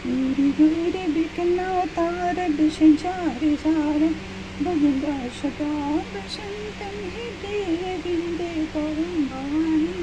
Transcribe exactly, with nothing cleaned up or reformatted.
غيري بك الأوتار بشجار زار بغدا شتاب شنتم هدي بندي قرن بواني